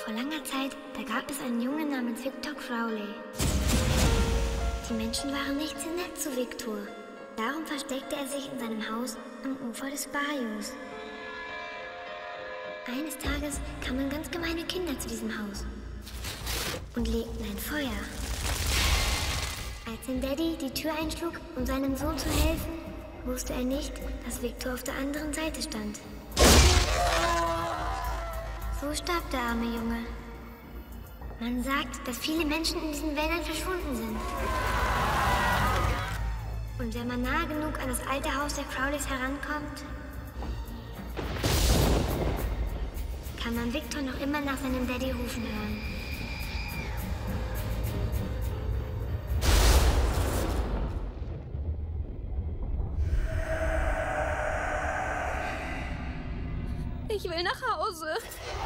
Vor langer Zeit, da gab es einen Jungen namens Victor Crowley. Die Menschen waren nicht sehr nett zu Victor. Darum versteckte er sich in seinem Haus am Ufer des Bayous. Eines Tages kamen ganz gemeine Kinder zu diesem Haus und legten ein Feuer. Als sein Daddy die Tür einschlug, um seinem Sohn zu helfen, wusste er nicht, dass Victor auf der anderen Seite stand. So starb der arme Junge. Man sagt, dass viele Menschen in diesen Wäldern verschwunden sind. Und wenn man nahe genug an das alte Haus der Crowleys herankommt, kann man Victor noch immer nach seinem Daddy rufen hören. Ich will nach Hause.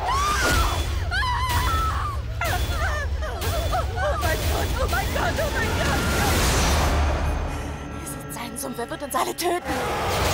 Oh mein Gott, oh mein Gott, oh mein Gott! Es ist sein Sohn, wer wird uns alle töten?